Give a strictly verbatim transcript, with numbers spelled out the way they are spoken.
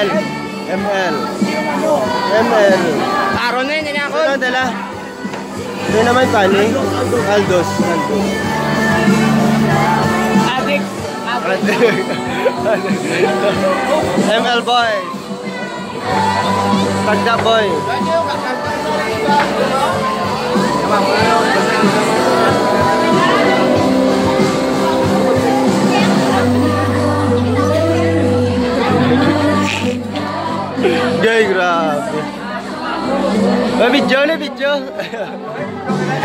L. M L. M L. Taro na yun, ako. Ano dala? Ito naman pali. Aldos. Aldos. Adik. M L boy. Pagda boy. Gay, grabe. May video na video.